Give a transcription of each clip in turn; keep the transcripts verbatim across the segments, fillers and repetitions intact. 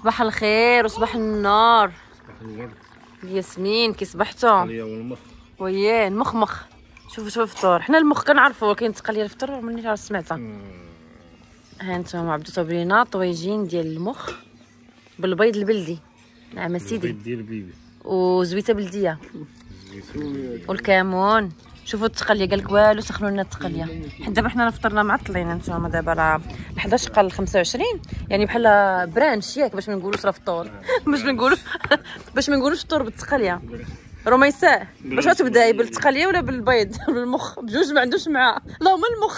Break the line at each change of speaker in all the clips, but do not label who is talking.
صباح الخير وصباح النور.
صباح الورد.
ياسمين كي صبحتوا؟
التقليه والمخ.
وياه المخمخ. شوفوا شوفوا الفطور، حنا المخ كنعرفوا ولكن التقليه الفطور مني راه سمعتها. ها انتما عبدو صابرينا طويجين ديال المخ بالبيض البلدي. نعم سيدي.
البيض ديال بيبي.
وزويته بلديه. والكمون. شوفوا التقليه قالك والو سخنوا لنا التقليه. حيت دابا حنا فطرنا معطلين انتما دابا راه حداش قال خمسة وعشرين يعني بحال برانش ياك باش ما نقولوش راه فطور باش ما نقولوش باش ما نقولوش فطور بالتقليه. رميساء باش تبداي بالتقليه ولا بالبيض بالمخ بجوج ما عندوش مع اللهم المخ.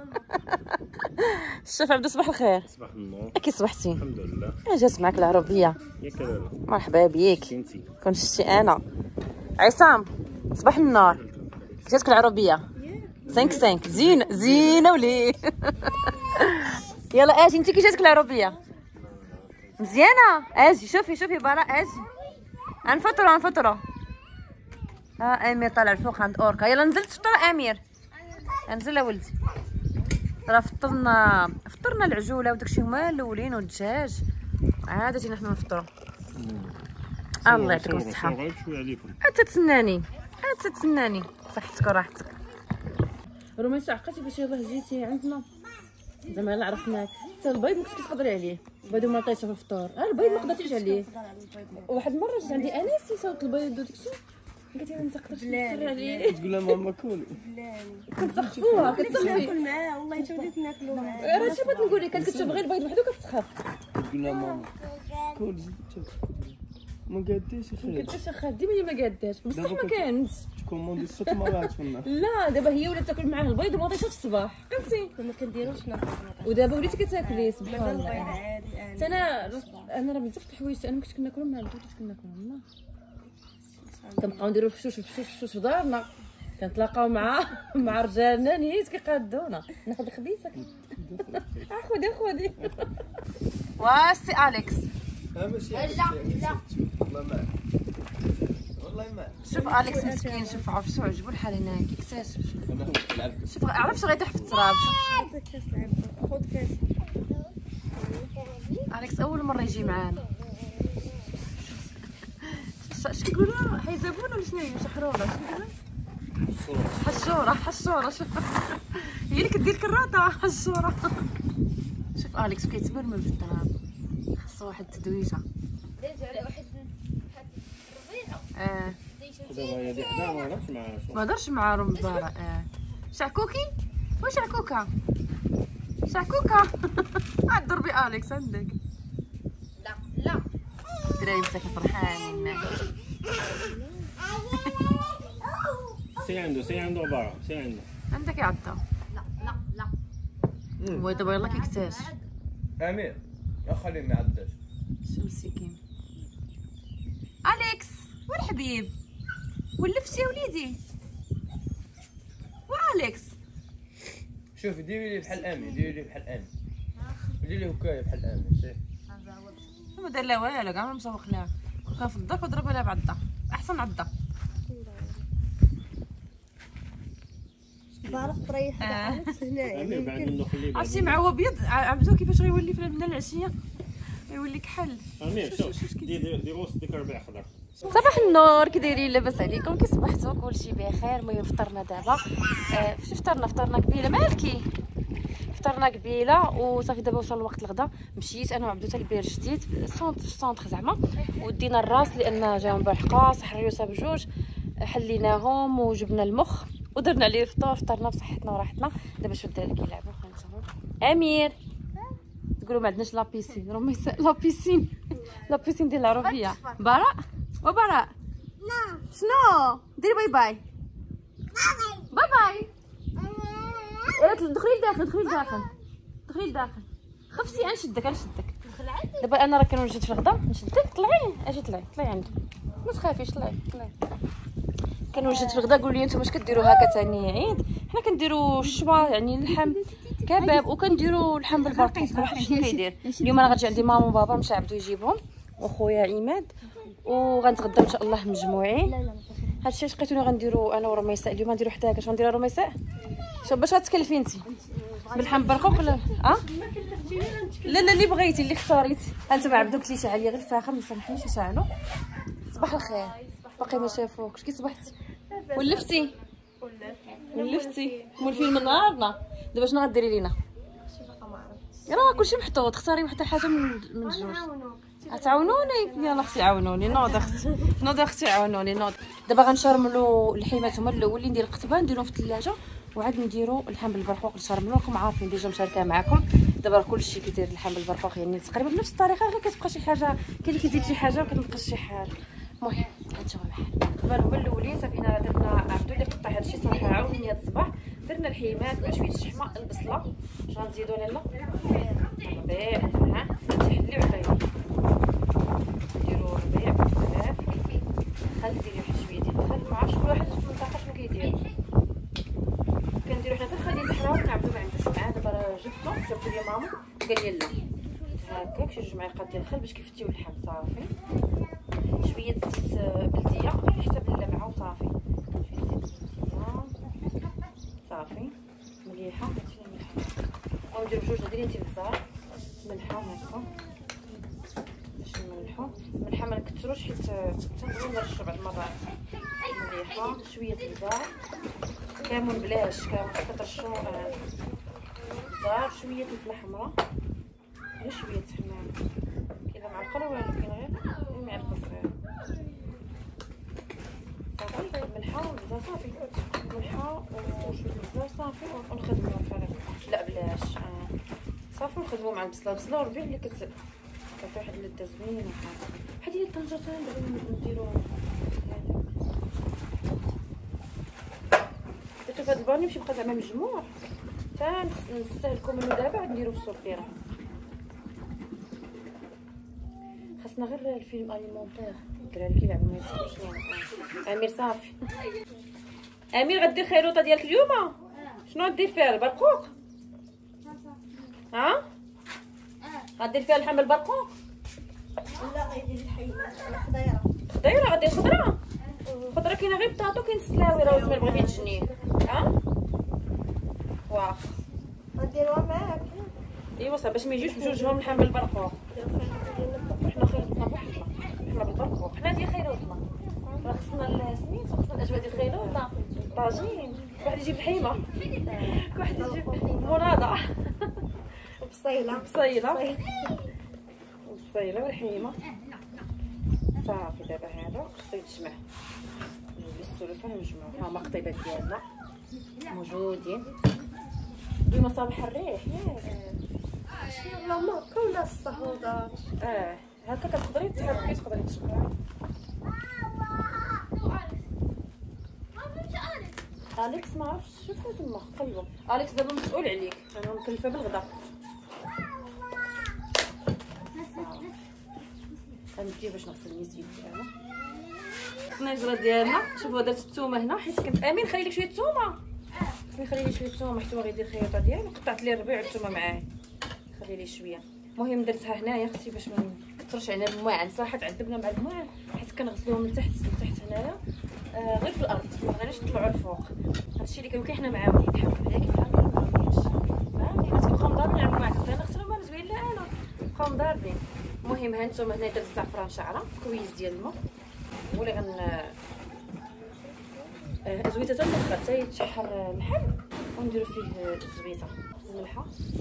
الشيف عبدو صباح الخير.
صباح النور.
كي صبحتي؟
الحمد لله.
جات معاك العربيه.
ياك لالا.
مرحبا بيك.
كنتي
كون شتي انا عصام صباح النور. جاتك العربيه خمسة خمسة زينه زينه ولي. يلا اجي انت كي جاتك العربيه مزيانه. اجي شوفي شوفي براء اجي غنفطروا غنفطروا. ها امير طالع الفوق عند اوركا. يلا نزلت تفطر امير. انزل ولدي راه فطرنا فطرنا العجوله وداكشي هما الاولين والدجاج عاد جينا حنا نفطروا. الله يعطيكم الصحه.
شويه عليكم.
انت تسناني انت تسناني صحتك وراحتك. رميسة عقلتي فاش يلاه جيتي عندنا زعما الا عرفناك حتى البيض ما كنتش كتقدري عليه. البيض ما لقيتش في الفطور. ها البيض ما قدرتيش عليه. واحد المره جات عندي انس صوت البيض وداكشي قالت لي ما تقدرش تفطر عليه.
تقول لها ماما كولي.
كتسخفوها كتسخفي.
ناكل معاه والله حتى وليت ناكلو معاه.
راه شي بغيت نقول لك كانت كتشوف غير البيض وحده كتسخف.
تقول لها ماما كولي ما قاديش اخي.
كنتش اخا ديما هي ما قاداش بصح ما كانش
تكوموندي ست مرات في النهار.
لا دابا هي ولات تاكل معاه البيض وما عطيتهاش الصباح فهمتي.
ما كنديروش ناكل.
ودابا وليتي كتاكلي سبحان
البيض
الله.
عادي.
انا انا راه بزاف د الحوايج انا ما كنتش كناكلهم مع الوليدات كناكلهم لا. كنبقاو نديرو فشوش فشوش فشوش في دارنا كنتلاقاو مع مع رجالنا نيت كيقادونا ناخذ الخبيثه. خذي خذي واسي اليكس.
لا لا لا والله ما والله ما
شوف اليكس مسكين شوف عرفتو عجبو الحال هنايا كيكتشف. شوف عرفت غيطيح في التراب.
خذ كاس لعب خذ كاس.
اليكس اول مره يجي معانا. اش كيقولوا حيزبون ولا شنو هي شحروره اش كيقولوا حشوره حشوره. شوف هي اللي كدير كراطه حشوره. شوف اليكس كيتبرمل في التراب خاصو واحد التدويجه.
دازو على واحد
اه
دابا هي دي حدا ما هضرش معاها.
ما هضرش مع رمضان. اه شعكوكي واش شعكوكه شعكوكه. عاد ضربي اليكس عندك.
لا لا
الدراري مساكن فرحانين.
سي عنده سي عنده عباره سي عنده.
عندك يعطى.
لا لا لا
هو دابا يلاه كيكتاش.
امير يا خليني عداش.
شو مسكين. اليكس والحبيب ولفتي يا وليدي. واليكس
شوفي ديري لي بحال امي ديري لي بحال امي ديري لي هكايا بحال امي شي.
ما دار لا والو كاع ما مسوق لها. كون كان في الدار كنضربها لها بعضها احسن عضه.
بعرف طريح
آه.
هنايا
امير بعد منه خليه.
عرفتي مع هو ابيض عبدو كيفاش غيولي في من العشيه يولي كحل.
امير شوف دير دير وسط ديك ربيع خضر.
صباح النور كي دايرين لاباس عليكم كي صبحتوا كلشي بخير. المهم فطرنا دابا. آه فاش فطرنا فطرنا قبيله مالكي فطرنا قبيله وصافي. دابا وصل وقت الغدا مشيت انا وعبدو حتى البير جديد السونتر في السونتر زعما ودينا الراس لان جاو بحقا صحريوسه بجوج حليناهم وجبنا المخ ودرنا عليه الفطور. فطرنا بصحتنا وراحتنا. دابا شوف الدراري كيلعبوا خلينا امير تقولوا ما عندناش لابيسين رميس لابيسين لابيسين ديال العربيه. براء وبراء شنو ديري باي باي باي باي. دخلي لداخل دخلي لداخل دخلي لداخل. خفتي غنشدك غنشدك. دابا انا راه كنوجد في الغدا نشدك. طلعي اجي طلعي طلعي عندي ما تخافيش. طلعي طلعي كنوجد في الغدا. قولوا لي نتوما اش كديروا هكا ثاني عيد. حنا كنديروا الشوا يعني اللحم كباب وكنديروا اللحم بالبرقوق. كل واحد شنو كيدير. اليوم انا غنجي عندي ماما وبابا مشى عبدو يجيبهم وخويا عماد وغنتغداو ان شاء الله مجموعين. هادشي اش لقيتوني غنديروا انا ورميساء اليوم. غنديروا حداك اش غنديروا رميساء شوف باش غتكلفي انت. باللحم بالبرقوق ولا اه لا لا اللي بغيتي اللي اختاريتي. انت ما عبدوك لي شعل غير الفاخر ما سامحنيش شعلو. صباح الخير باقي ما شافوكش كي صبحتي ولفتي ولفتي مولفين من نهارنا. دابا شنو غديري لينا؟ راه كلشي محطوط اختاري وحده حاجه من من جوج. تعاونوني يلا اختي عاونوني نوض اختي نوض اختي عاونوني نوض. دابا غنشرملو الحيمات هما الاولين ندير القطبه نديرهم في الثلاجه وعاد نديرو اللحم بالبرقوق نشرملو. راكم عارفين ديجا مشاركه معكم دابا كلشي كيدير اللحم بالبرقوق يعني تقريبا بنفس الطريقه غير كتبقى شي حاجه كاين اللي كيزيد شي حاجه وكتنقص شي حاجه. المهم هانتوما بحال قبل هما الاولين صافي هنا درنا عبدو اللي قطع هادشي صراحه عاونني هاد الصباح. درنا الحيمات مع شويه الشحمه البصله اش غنزيدو لاله ربيع ها تحليو عليها نديرو ربيع بزاف خل ديري واحد شويه ديال الخل. ما عرفتش كل واحد في المنطقه شنو كيدير. كنديرو حنا حتى الخل ديال الصحراوي كنعبدو ما عندوش معاه. دابا راه جبتو جبتو ليا ماما قال لي لا هكاك شي جوج معالق ديال الخل باش كيفتيو اللحم صافي. شويه زيت بلديه غير حتى باللمعه وصافي. شويه زيت بلديه صافي مليحه هادشي مليحه. ونديرو بجوج ديال الابزار ملحه هكا باش نملحو. الملحه ما نكثروش حيت تنبغيو نرشو بعض المرات. مليحه شويه الابزار كامون بلاش كامون كترشو الابزار شويه الفلفله حمراء غير شويه حمام كذا معلقه ولا والو كاين غير معلقه صغيره صافي. الملحه والبزار صافي ملحه وشويه البزار صافي ونخدمو فريق لا بلاش آه. صافي نخدمو مع البصله البصله والربيع اللي كت كتعطي واحد اللذه زوينه. هادي هي الطنجره دابا نديرو درتو في هاد الباني باش يبقى زعما مجموع حتى نستهلكو منو دابا عاد نديرو في السوبيره. خاصنا غير الفيلم اليمونتير الدراري كيلعبوا ما يسكتوش. امير صافي امير غدير خيروطه ديالك اليوم شنو غدير فيها؟ البرقوق ها غدير فيها اللحم بالبرقوق؟
لا غيدير الحيمات الخضيره
خضيره غدير خضره خضره كاينه غير بطاطو كاين السلاوي راه زعما بغيتي تجنيه ها واخا
غديروها معاك.
ايوا صافي باش ما يجيوش بجوجهم اللحم بالبرقوق. حنا خيروطنا بوحدنا حنا بالبرقوق حنا ديال خيروطنا راه خصنا السميت وخصنا الاجواء ديال خيروطنا طاجين. واحد يجيب الحيمه واحد يجيب مناضه
بصيله
بصيله بصيله والحيمه صافي. دابا هذا خصو يتجمع بالسلفه نجمعو. ها هما القطيبات ديالنا موجودين ديما صباح الريح ياك
لا ماركه ولا الصهودات
اه هكا كتقدري تحركي تقدري تشقراي. اليكس ما عرفتش شوفوا تما قلبوا اليكس دابا مسؤول عليك انا مكلفه بالغدا. غندي باش نغسل اليدين ديالنا الطنجره ديالنا. شوفوا درت الثومه هنا حيت كنت امين خلي لك شويه الثومه خصني خلي لي شويه الثومه حيت هو غيدير الخياطه ديالو. قطعت لي الربيع والثومه معاه خلي لي شويه. المهم درتها هنايا اختي باش ما نكثرش علينا الماعن. صراحه تعذبنا مع الماعن حيت كنغسلوهم من تحت من تحت هنايا آه غير في الارض ما بغيناش نطلعوا الفوق. هادشي اللي كان حنا معاونين نحاولوا عليك بحال ما بغيناش فهمتي حيت كنبقاو مضاربين على الماعن انا نغسلهم انا زوين لا انا نبقاو مضاربين. المهم ها نتوما هنا درت الزعفران شعره كويس ديال الماء هو اللي غن آه زويته تنبقى حتى يتشحر اللحم ونديرو فيه الزويته الملحه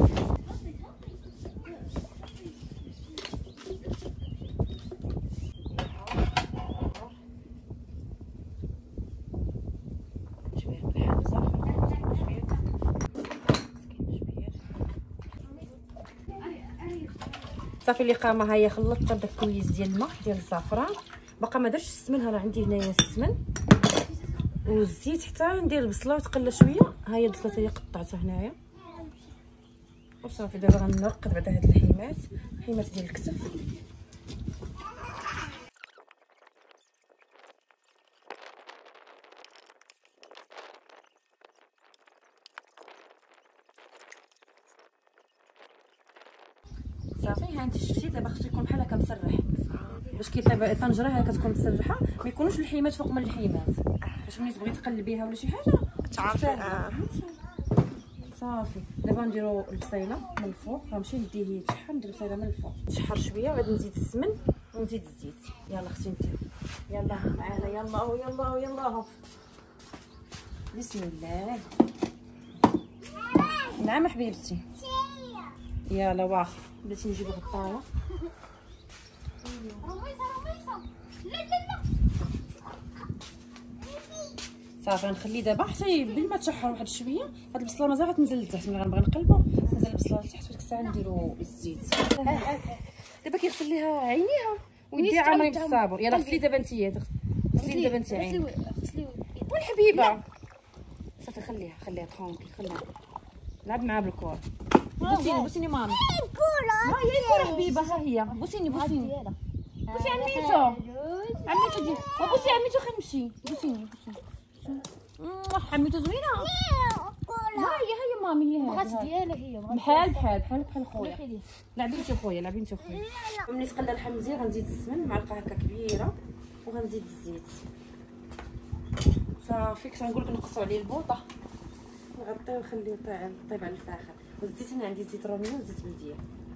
صافي. اللي قامه ها هي خلطت داك كويس ديال الماء ديال الزعفران باقا ما درتش السمن. ها راه عندي هنايا السمن والزيت حتى ندير البصله وتقلى شويه. ها هي البصله اللي قطعتها هنايا وصافي. دابا غنرقد بعدا هاد الحيمات الحيمات ديال الكتف. صافي ها انت شفتي دابا خصو يكون بحال هكا مسرح باش كيطيب الطنجره ها كتكون مسرحه ما يكونوش الحيمات فوق من الحيمات باش ملي تبغي تقلبيها ولا شي حاجه
تعرفي اه
صافي دابا نديرو البصيله من الفوق. غنمشي نديه يتشحر، ندير البصيله من الفوق تشحر شويه وعاد نزيد السمن ونزيد الزيت. يلا اختي نديرو، يلا معانا، يلا يلا يلا بسم الله. نعم حبيبتي، يلا واخا بلاتي نجيبو غطايه.
رميصه رميصه لا لا لا
صافي غنخليه دابا حتى بل ما تشحر واحد شويه. هاد البصله مازال غتنزل لتحت، ملي غنبغي نقلبو نزل البصله لتحت وديك الساعه نديرو الزيت. دابا كيغسل ليها عينيها ويديها عامرين بالصابون. يلا غسلي دابا نتيا، غسلي دابا نتيا عينيك.
غسلي
وين حبيبه؟ صافي خليها خليها ترونكي، خليها لعب معاها بالكره. بوسيني بوسيني مامي. ها هي الكره حبيبه، ها هي. بوسيني بوسيني بوسي عميتو، عميتو ديال بوسي عميتو. خلينا نمشي. بوسيني بوسيني عميتو زوينه. ها هي هي مامي، هي
بغات ديالها هي
بحال بحال بحال بحال خويا. لعبي انت خويا، لعبي انت خويا. ملي تقلى اللحم مزيان غنزيد السمن معلقه هكا كبيره وغنزيد الزيت. صافي كنت غنقول لك نقصوا عليه البوطه، نغطيه ونخليه طيب على الفاخر. والزيت انا عندي زيت رومي وزيت بلديه.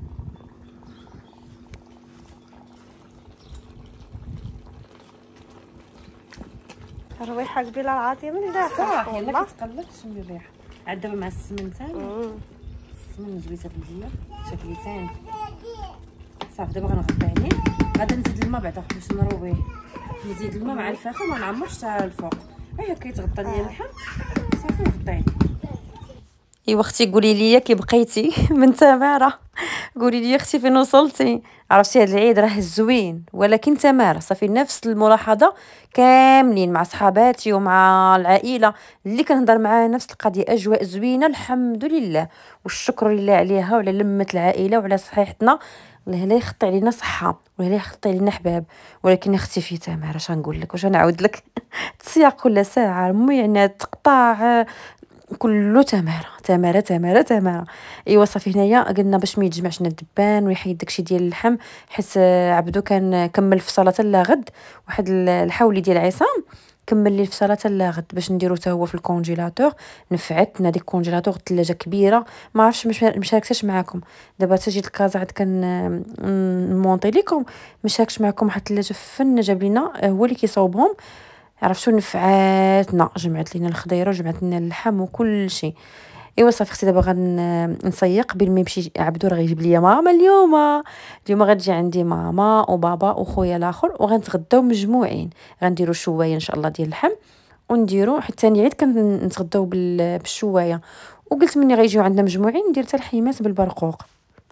الريحه قبيله العاطيه من داخل
صح يلا
والله.
كتقلب تشمي الريحه. عاد دابا مع السمن ثاني، السمن زويته بلديه شكليتين. صافي دابا غنغطي عليه. غادا نزيد الماء بعدا باش نرويه. نزيد الماء مع الفاخر ما نعمرش حتى الفوق. هيا كيتغطى ليا اللحم صافي نغطيه. ايوا اختي قولي لي كي بقيتي من تماره، قولي لي اختي فين وصلتي. عرفتي هذا العيد راه زوين، ولكن تماره صافي نفس الملاحظه كاملين مع صحاباتي ومع العائله اللي كنهضر معاها نفس القضيه. اجواء زوينه الحمد لله، والشكر لله عليها وعلى لمه العائله وعلى صحيحتنا. الله لا يخطي علينا صحه ولا يخطي علينا حباب. ولكن اختي في تماره اش غنقول لك واش غنعاود لك. السياق كل ساعه، المعاناه، تقطاع، كله تماره تماره تماره تماره. ايوا صافي هنايا قلنا باش ما يتجمعش لنا الدبان ويحيد داكشي ديال اللحم، حيت عبدو كان كمل في صلاه لا غد واحد الحولي ديال عصام كمل لي في صلاه لا غد باش نديرو حتى هو في الكونجيلاتور. نفعتنا ديك الكونجيلاتور الثلاجه كبيره، ما عرفتش ما شاركتش معكم. دابا حتى جيت الكازا عاد كان نمونطي لكم، ما شاركتش معكم واحد الثلاجه فن جاب لينا هو اللي كيصاوبهم. عرفتوا نفعاتنا، جمعت لينا الخضيره وجمعت لنا اللحم وكل شيء. ايوا صافي اختي دابا غنسيق قبل ما يمشي عبدو راه غيجيب ليا ماما. اليوم اليوم غتجي عندي ماما وبابا وخويا الاخر وغنتغداو مجموعين. غنديروا شوايه ان شاء الله ديال اللحم ونديروا حتى ثاني عيد كنتغداو بالشوايه. وقلت مني غيجيو عندنا مجموعين ندير حتى الحيمات بالبرقوق.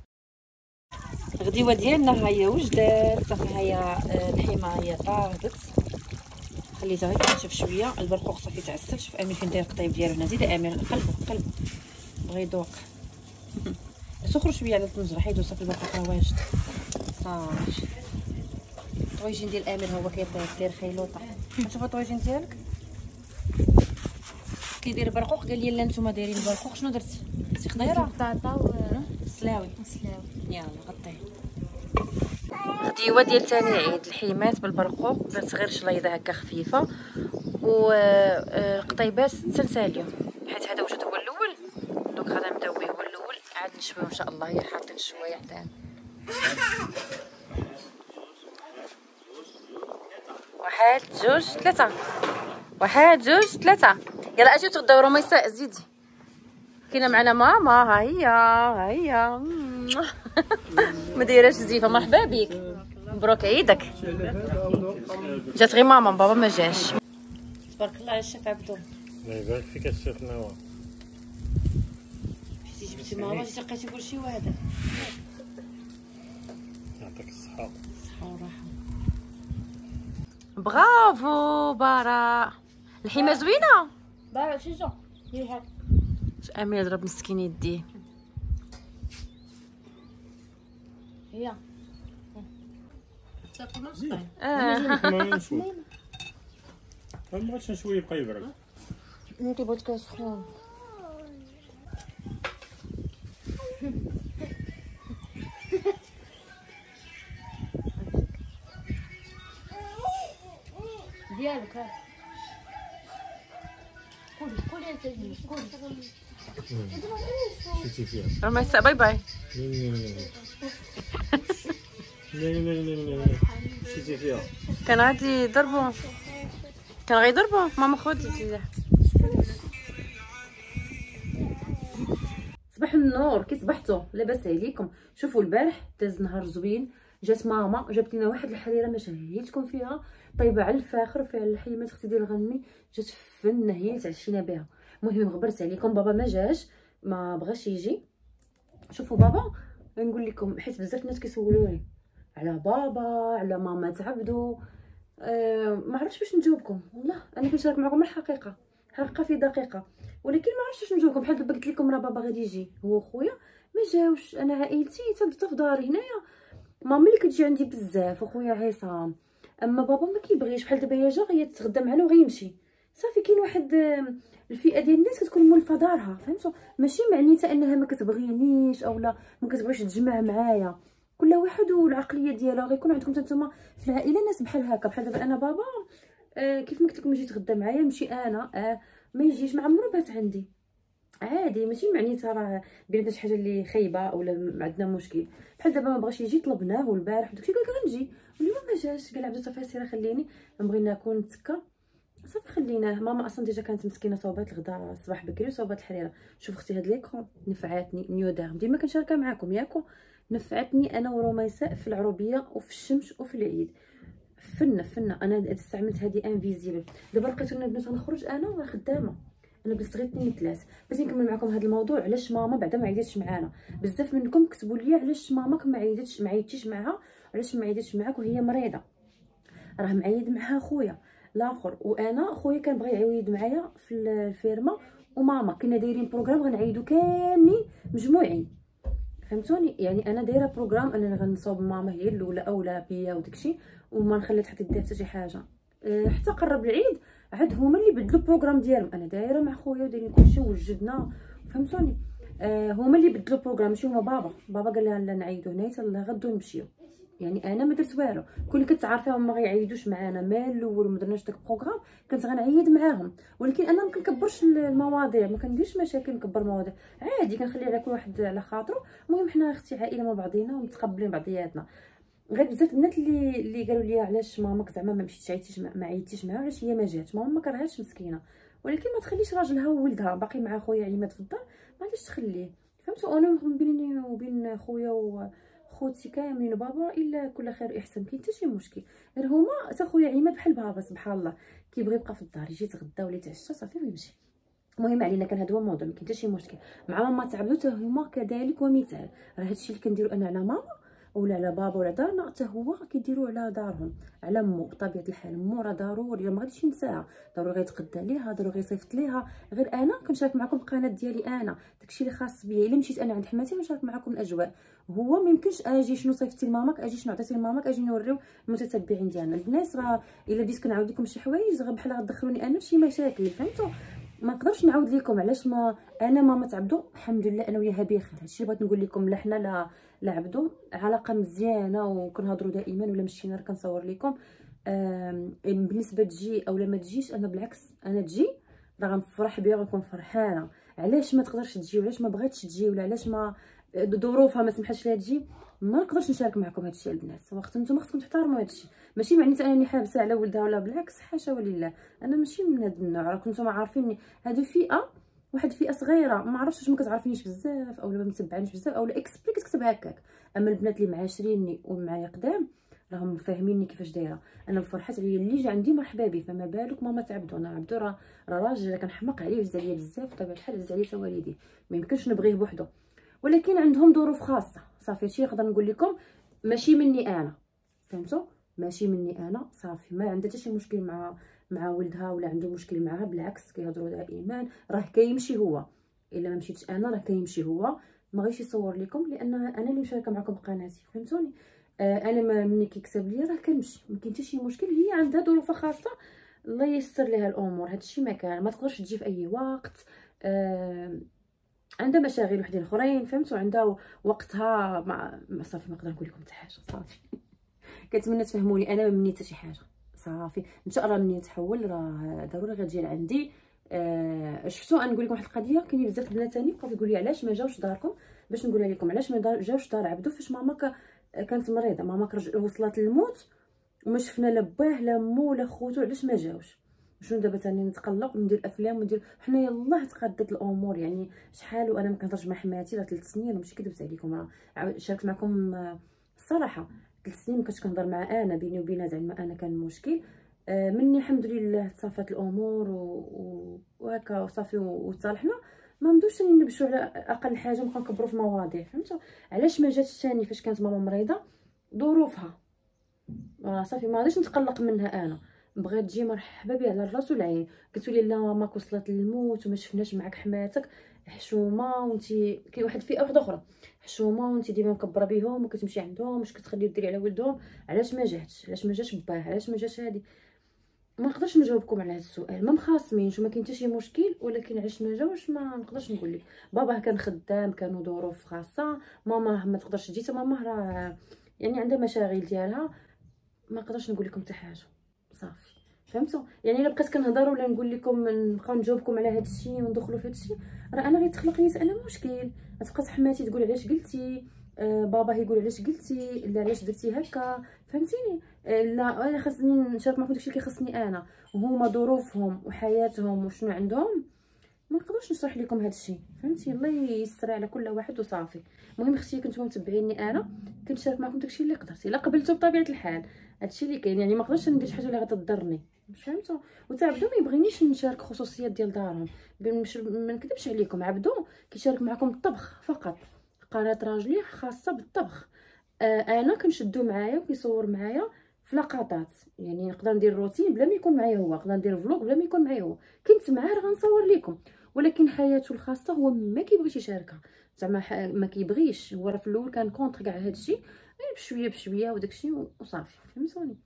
الغديوه ديالنا ها هي وجدات. صافي ها هي الحيمه هي طابت، خليتها غير تنشف شويه. البرقوق صافي تعسل. شوف امير فين داير القطيب ديالو هنا. زيد امير قلبو قلبو بغا يذوق. سخروا شويه على الطنجره حيدو صافي البرقوق راه واجد. صافي الطويجين ديال امير هو كيطير داير خيلوطه. شوفوا الطويجين ديالك كيدير البرقوق. قال لي لا نتوما دايرين البرقوق. شنو درتي؟ درتي خضيره
بطاطا
وسلاوي.
وسلاوي.
يلا غطيه. غديوه ديال ثاني عيد الحيمات بالبرقوق. درت غير شليضه هكا خفيفه والقطيبات تنساليو حيت هذا وجد هو الاول. دونك غادا نبداو به هو الاول عاد نشويو ان شاء الله. هي حاطين الشوايه حدانا. واحد جوج ثلاثه، واحد جوج ثلاثه. يلا اجيو تغداو رميساء. زيدي كاينه معنا ماما. ها هي ها هي ما دايراش زيفه. مرحبا بك، مبروك عيدك. جات غير ماما بابا ما جاش. تبارك الله على الشيف عبدو.
ما يبان فيك الشيف نوا.
جيتي جبتي ماما جيتي لقيتي كلشي واحد.
يعطيك الصحة.
الصحة والراحة. برافو براء. الحيمة زوينة.
بارا شوشو هي
امير ضرب مسكين يديه.
هي
اه
ما نشوي. ما بغيتش نشوي يبقى يبرد.
انتي بغيت كيسخون.
ديالك. كولي كولي انت كولي.
شتي فيها.
راه يسا باي باي.
شتي فيها.
كان غادي يضربو كان غيضربو ماما خودي لله. صباح النور، كي صبحتوا؟ لاباس عليكم؟ شوفوا البارح داز نهار زوين، جات ماما جابت لنا واحد الحريره ما شهيتكم فيها، طيبه على الفاخر وفيها الحيمات اختي ديال الغنمي، جات فن هي تعشينا بها. المهم غبرت عليكم، بابا ما جاش ما بغاش يجي. شوفوا بابا نقول لكم، حيت بزاف الناس كيسولوني على بابا على ماما تعبدوا، أه ما عرفتش باش نجاوبكم. والله انا كنشارك معكم الحقيقه، حقيقه في دقيقه، ولكن ما عرفتش باش نجاوبكم. بحال دابا قلت لكم راه بابا غادي يجي هو خويا ما جاوش، انا عائلتي تبدا في داري هنايا، ماما اللي كتجي عندي بزاف وخويا عصام، اما بابا ما كيبغيش. بحال دابا هي جا غيتغدى معنا وغيمشي صافي. كاين واحد الفئه ديال الناس كتكون مولفه دارها، فهمتوا؟ ماشي معنيتها انها ما كتبغينيش اولا ما كتبغيش تجمع معايا، كل واحد والعقليه ديالها. غيكون عندكم نتوما في العائله ناس بحال هكا. بحال دابا انا بابا آه كيف ما قلت لكم يجي يتغدى معايا نمشي انا، آه ما يجيش، ما عمرو بات عندي عادي، ماشي معنيتها راه بيناتنا شي حاجه اللي خايبه اولا عندنا مشكل. بحال دابا ما بغاش يجي طلبناه والبارح وداكشي قال لك غنجي، واليوم ما جاش، قال عبدو صافي سير خليني بغينا نكون نتسكى صافي خليناه. ماما اصلا ديجا كانت مسكينه صوبات الغدا الصباح بكري وصوبات الحريره. شوف اختي هاد ليكرون نفعاتني نيو دارم، ديما كنشاركها معاكم ياكو، نفعتني انا ورميساء في العروبيه وفي الشمس وفي العيد. فنه فنه انا استعملت هذه انفيزيبل. دابا لقيت ان البنات نخرج انا وانا خدامه، انا بلصت غير اثنين ثلاث. بغيت نكمل معكم هذا الموضوع علاش ماما بعدا ما عيدتش معانا. بزاف منكم كتبوا لي علاش ماماك ما عيدتش ما عيدتيش معها، علاش ما عيدتش معاك وهي مريضه. راه معيد معها خويا الاخر، وانا خويا كان بغى يعيد معايا في الفيرما، وماما كنا دايرين بروغرام غنعيدو كاملين مجموعين، فهمتوني؟ يعني انا دايره بروغرام انني غنصوب ماما هي الاولى اولى بيا وداكشي، وما نخليت حتى دير حتى شي حاجه. أه حتى قرب العيد عاد هما اللي بدلوا البروغرام ديالهم. انا دايره مع خويا ودايرين كلشي وجدنا، فهمتوني؟ أه هما اللي بدلوا البروغرام ماشي هما. بابا بابا قال لها لا نعيدو هنايا حتى غدو نمشيو، يعني انا ما درت والو. كون كنت عارفاهم ما غيعيدوش معانا ما الاول ما درناش داك البروغرام كنت غنعيد معاهم، ولكن انا ما كنكبرش المواضيع، ما كنديرش مشاكل نكبر المواضيع عادي، كنخلي على كل واحد على خاطرو. المهم حنا اختي عائله مع بعضينا ومتقبلين بعضياتنا. غير بزاف الناس اللي اللي قالوا لي علاش ماماك زعما ما مشيتيش عيطتيش ما عيطتيش معاها، علاش هي ما جاتش. ماما ما كرهاتش مسكينه، ولكن ما تخليش راجلها وولدها باقي مع خويا عماد في الدار، ما علاش تخليه، فهمتوا؟ انا بيني وبين خويا و خوتي كاملين وبابا الا كل خير واحسن، كاين حتى شي مشكل. غير هما حتى خويا عماد بحال بابا سبحان الله كيبغي يبقى في الدار، يجي يتغدى ولا يتعشى صافي ويمشي. المهم علينا كان هذا هو الموضوع، ما كاين حتى شي مشكل. مع ماما تعبدوا حتى هما كذلك ومثال. راه هادشي اللي كنديرو انا على ماما ولا على بابا ولا دارنا حتى هو كيديروه على دارهم، على مو بطبيعه الحال. مو راه ضروري ما غاديش ينساها، ضروري غيتغدى ليها، ضروري غيصيفط ليها. غير انا كنشارك معكم القناه ديالي انا، داكشي اللي خاص بيا. الا مشيت انا عند حماتي غنشارك معكم الاجواء. هو ما يمكنش اجي شنو صيفطتي لماماك، اجي شنو عطيتي لماماك، اجي نوريو المتتبعين ديالنا. الناس راه الا بديت كنعاود لكم شي حوايج بحال غتدخلوني انا في شي مشاكل، فهمتوا؟ ما نقدرش نعاود لكم علاش ما انا ماما تعبدو الحمد لله انا وياها بخير. هادشي اللي بغيت نقول لكم. لا حنا لا لا عبدو علاقه مزيانه وكنهضروا دائما، ولا مشينا راه كنصور لكم. بالنسبه تجي او لا ما تجيش انا بالعكس، انا تجي راه غنفرح بها وغنكون فرحانه. علاش ما تقدرش تجي وعلاش ما بغاتش تجي ولا علاش ما ظروفها ما سمحتش لها تجي، ما نقدرش نشارك معكم هادشي البنات. وقت نتوما خصكم تحترموا هادشي، ماشي معنيته انني حابسه على ولدها ولا بالعكس، حاشا ولله. انا ماشي من هاد النوع، راكم نتوما عارفيني. هذه فئه واحد الفئه صغيره، ما عرفتش واش ما كتعرفينيش بزاف اولا ما متبعينيش بزاف اولا اكسبلي كتكتب هكاك. اما البنات اللي معاشريني ومعايا قدام راهم فاهميني كيفاش دايره. انا فرحت عليا اللي جا عندي مرحبا به، فما بالك ماما تعبدو. انا عبدو راه راه راجل كنحماق عليه وعز عليا بزاف، بطبيعه الحال عز عليا حتى والديه، ما يمكنش نبغيه بوحدو، ولكن عندهم ظروف خاصه. صافي هادشي نقدر نقول لكم، ماشي مني انا، فهمتوا؟ ماشي مني انا صافي. ما عندها حتى شي مشكل مع مع ولدها ولا عنده مشكل معها، بالعكس كيهضروا دائما. راه كيمشي هو، الا ما مشيتش انا راه كيمشي هو. ما غيش يصور لكم لان انا اللي مشاركه معكم قناتي، فهمتوني؟ آه انا ما مني كيكسب ليا راه كنمشي، ما كاين حتى شي مشكل. هي عندها ظروف خاصه الله ييسر لها الامور، هادشي ما كان. ما تقدرش تجي في اي وقت، آه عندها مشاغل وحدين اخرين، فهمتوا؟ عندها وقتها. مع صافي ما نقدر نقول لكم حتى حاجه صافي. كنتمنى تفهموني، انا ما مني حتى شي حاجه صافي. ان شاء الله مني نتحول راه ضروري غتجي لعندي آه شفتوا انا نقول لكم واحد القضيه، كاينين بزاف البنات ثاني بقاو كيقولوا لي علاش ما جاوش داركم، باش نقولها لكم علاش ما جاوش دار عبدو فاش ماما كانت مريضه، ماما وصلت للموت وما شفنا لا باه لا مو لا خوتو، علاش ما جاوش؟ شنو دابا ثاني نتقلق وندير افلام وندير حنا يلاه تقادت الامور. يعني شحال وانا ما كنهضرش مع حماتي راه ثلاث سنين وماشي كذبت عليكم، راه شاركت معكم الصراحه ثلاث سنين ما كنتش كنهضر مع انا بيني وبينها، زعما انا كان مشكل. آه مني الحمد لله تصافات الامور وهكا وصافي وتصالحنا، ما نبداوش نبشوا على اقل حاجه نبقاو نكبروا في مواضيع. فهمتوا علاش ما جاتش ثاني فاش كانت ماما مريضه؟ ظروفها راه صافي ما غاديش نتقلق منها، انا بغات تجي مرحبا بها على الراس والعين. قلت لي لا ماماك وصلت للموت وما شفناش معاك حماتك، حشومه وانتي كاين واحد فئه واحده اخرى حشومه وانتي ديما مكبره بهم وكتمشي عندهم واش كتخلي ديري على ولدهم، علاش ما جاتش؟ علاش ما جاش باه؟ علاش ما جاش هادي؟ ما نقدرش نجاوبكم على هذا السؤال، ما مخاصمينش وما كاين حتى شي مشكل، ولكن علاش ما جاوش ما نقدرش نقول لك. باباه كان خدام، كانوا ظروف خاصه، ماما ما تقدرش تجي، ماما راه يعني عندها مشاغل ديالها، ما نقدرش نقول لكم حتى حاجه صافي. فهمتوا؟ يعني الا بقيت كنهضر ولا نقول لكم نبقاو نجاوبكم على هذا الشيء وندخلوا في هذا الشيء، راه انا غيتخلق لي انا مشكل. غتبقى حماتي تقول علاش قلتي، آه بابا يقول علاش قلتي، لا علاش درتي هكا، فهمتيني؟ آه لا انا خاصني نشارك معكم داكشي اللي كيخصني انا، وهما ظروفهم وحياتهم وشنو عندهم، ما نقدرش نشرح لكم هذا الشيء. فهمتي؟ الله ييسر على كل واحد وصافي. المهم اختي كنتو متبعيني انا كنشارك معكم داكشي اللي قدرتي، لا قبلتو بطبيعه الحال هادشي اللي كاين، يعني ما نقدرش ندير شي حاجه اللي غتضرني. فهمتوا؟ وتا عبدو ما يبغينيش نشارك خصوصيات ديال دارهم، ما نكذبش عليكم، عبدو كيشارك معكم الطبخ فقط، قناه راجلي خاصه بالطبخ. آه انا كنشدو معايا وكيصور معايا في لقطات، يعني نقدر ندير روتين بلا ما يكون معايا هو، نقدر ندير فلوق بلا ما يكون معايا هو، كنت معاه راه غنصور لكم، ولكن حياته الخاصه هو ما كيبغيش يشاركها، زعما ما كيبغيش. هو راه في الاول كان كونطر كاع هادشي، غير بشويه بشويه وداكشي وصافي. فهمتوني؟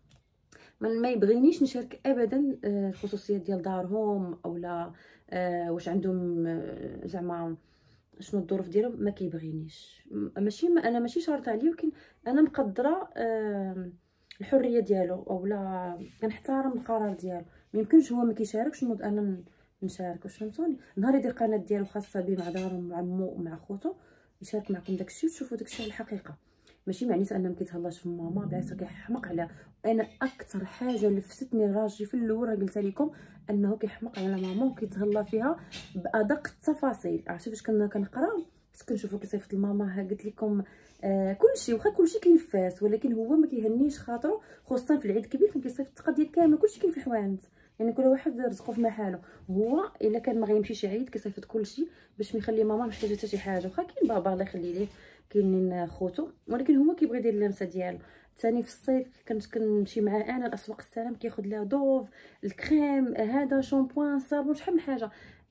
ما يبغينيش نشارك ابدا الخصوصيات ديال دارهم اولا آه واش عندهم آه زعما شنو الظروف ديالهم، ما كيبغينيش. ماشي ما انا ماشي شارطه عليه، ولكن انا مقدره آه الحريه ديالو اولا كنحترم القرار ديالو. ما يمكنش هو ما كيشاركش نوض انا نشارك. واش فهمتوني؟ نهار يدير قناه ديالو خاصه به مع دارهم مع مو ومع خوتو يشارك معكم داكشي وتشوفوا داكشي على الحقيقه، ماشي معنيته انه ما كيتهلاش في ماما، بالعكس كيحمق على. انا اكثر حاجه لفتتني راجلي في الاول راه قلت لكم انه كيحمق على ماما وكيتهلا فيها بادق التفاصيل. عرفتي فاش كنا كنقراو كنت كنشوفو كيصيفط لماما، ها قلت لكم آه كلشي واخا كلشي كينفاس، ولكن هو ما كيهنيش خاطرو، خصوصا في العيد الكبير كان كيصيفط التقضيه كامله كلشي كاين في الحوانت، يعني كل واحد رزقو في محله. هو الا كان ما غيمشيش عيد كيصيفط كلشي باش ما يخلي ماما محتاجه حتى شي حاجه، واخا كاين بابا الله يخلي ليه كاينين خوتو، ولكن هو كيبغي يدير اللمسه ديالو. ثاني في الصيف كنت كنمشي معاه انا لاسواق السلام، كياخذ لها دوف الكريم هذا شامبوان صابون شحال من حاجه.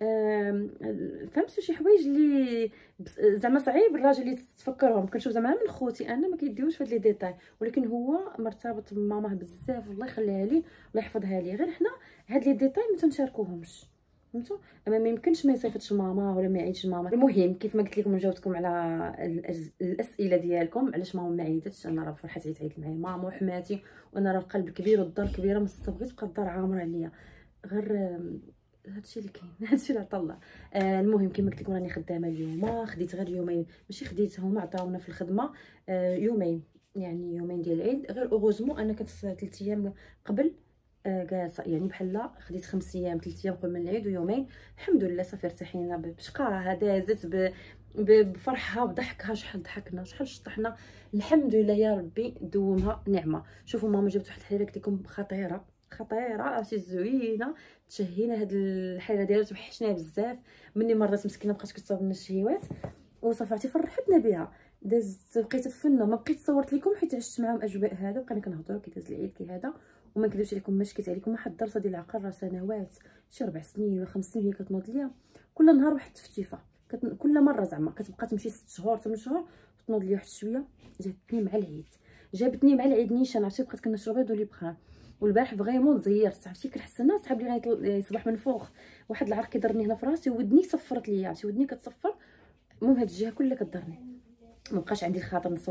فهمتوا شي حوايج اللي زعما صعيب الراجل اللي تفكرهم. كنشوف زعما من خوتي انا ما كيديوش في هاد لي ديتاي، ولكن هو مرتبط بماماه بزاف، الله يخليها ليه الله يحفظها ليه. غير حنا هاد لي ديتاي ما تنشاركوهمش، فهمتوا؟ اما ما يمكنش ما يصيفطش ماما ولا ما يعيدش ماما. المهم كيف ما قلت لكم جاوبتكم على الاسئله ديالكم علاش ماما ما عيدتش. انا راه فرحت عيدت معايا ماما وحماتي، وانا راه القلب كبير والدار كبيره، ما بغيت تبقى الدار عامره عليا، غير هادشي اللي كاين، هادشي اللي عطا الله. آه المهم كما قلت لكم راني خدامه اليوم، خديت غير يومين، ماشي خديت هما عطاونا في الخدمه آه يومين، يعني يومين ديال العيد. غير اوغوزمون انا كنت ثلاث ايام قبل آه جالسه، يعني بحال خديت خمس ايام ثلاث ايام قبل من العيد ويومين. الحمد لله صافي ارتحينا بشقاها، دازت بفرحها بضحكها، شحال ضحكنا شحال شطحنا. الحمد لله يا ربي دومها نعمه. شوفوا ماما جابت واحد الحليره قلت لكم خطيره خطيره، عرفتي زوينه، تشهينا هاد الحليره ديالها توحشناها بزاف. مني مرات مسكينه بقات كتصاوب لنا الشهيوات وصافي عرفتي فرحتنا بها. دازت بقيت فنه، ما بقيت صورت لكم حيت عشت معاهم اجواء هذا، بقينا كنهضروا كي داز العيد كي هذا. وما نكذبش عليكم ما شكيت عليكم، واحد الدرسه ديال العقل راه سنوات، شي ربع سنين ولا خمس سنين هي كتنوض ليا كل نهار واحد التفتيفه، كل مره زعما كتبقى تمشي ست شهور ثمان شهور تنوض ليا واحد شويه. جاتني مع العيد، جابتني مع العيد نيشان، عرفتي بقيت كنشرب بيض ولي بخار. والبارح فريمون تزيرت، عرفتي كنحس الناس سحاب لي غيصبح منفوخ، واحد العرق كيضرني هنا في راسي، ودني صفرت ليا، عرفتي ودني كتصفر. المهم هاد الجهه كلها كضرني، ما بقاش عندي الخاطر نصور.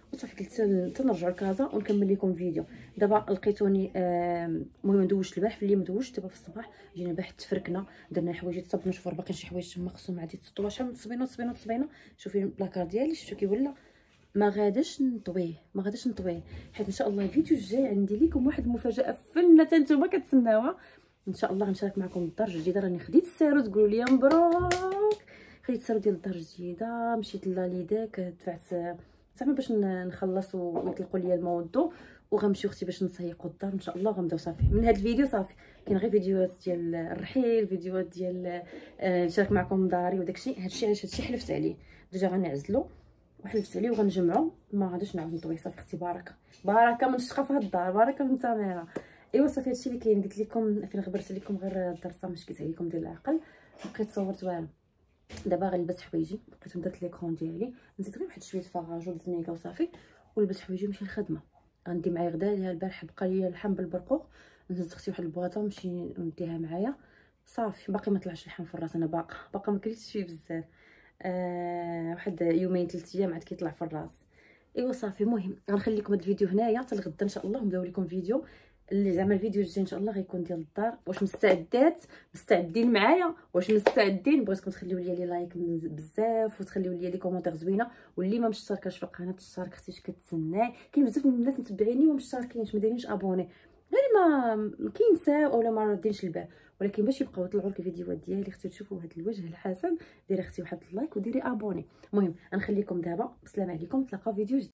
وصافي قلت تنرجعوا لكازا ونكمل لكم الفيديو. دابا لقيتوني المهم ندوشت البارح في الليل، مدوشت دابا في الصباح جينا البارح تفركنا درنا حوايج تصبنا، شوفوا باقي شي حوايج تما خصهم عادي تسطوا شحال من تصبينه تصبينه تصبينه. شوفي البلاكار ديالي شفتو كي ولا ما غاداش نطويه ما غاداش نطويه حيت ان شاء الله الفيديو الجاي عندي لكم واحد المفاجاه فنه حتى نتوما كتسناوها ان شاء الله. غنشارك معكم الدار الجديده، راني خديت السارو تقولوا لي مبروك، خديت السارو ديال الدار الجديده، مشيت لاليداك دفعت زعما باش نخلص ويطلقوا لي الموضوع، وغنمشيو اختي باش نسيقوا الدار ان شاء الله، وغنبداو صافي من هذا الفيديو صافي كاين غير فيديوهات ديال الرحيل، فيديوهات ديال آه نشارك معكم داري وداكشي. هادشي علاش هادشي حلفت عليه ديجا غنعزلو وحلفت عليه وغنجمعو، ما غاديش نعاود نطوي صافي اختي. بركه بركه من شقه في هاد الدار، بركه من تماره. ايوا صافي هادشي اللي كاين. قلت لكم فين غبرت لكم غير الدرسه مشكيت عليكم ديال العقل، بقيت صورت والو. دابا غنلبس حوايجي، بقيت درت ليكرون ديالي، نزيد غير واحد شويه فراج والزنيكه وصافي، ولبس حوايجي ونمشي للخدمه. غندي معايا غدا ليها البارح بقى ليا اللحم بالبرقوق، نهز اختي واحد البواطه ونمشي نديها معايا صافي. باقي ما طلعش اللحم في الراس، انا باقا باقا ما كليتش فيه بزاف، آه واحد يومين ثلاث ايام عاد كيطلع في الراس. ايوا صافي. المهم غنخليكم هذا الفيديو هنايا حتى الغدا ان شاء الله، ونبداو لكم فيديو اللي زعما الفيديو الجاي ان شاء الله غيكون ديال الدار. واش مستعدات مستعدين معايا؟ واش مستعدين؟ بغيتكم تخليو لي لي لايك بزاف وتخليو لي لي كومونتير زوينه، واللي ما مشتركاش في القناه تشترك اختي اش كتسناي. كاين بزاف من الناس متبعيني وما مشتركينش ما دايرينش ابوني، غير ما كينساو اولا ما رادينش البال، ولكن باش يبقاو يطلعوا لك الفيديوهات ديالي اختي تشوفوا هذا الوجه الحسن ديري اختي واحد اللايك وديري ابوني. المهم غنخليكم دابا بسلام عليكم، تلاقاو فيديو جديد.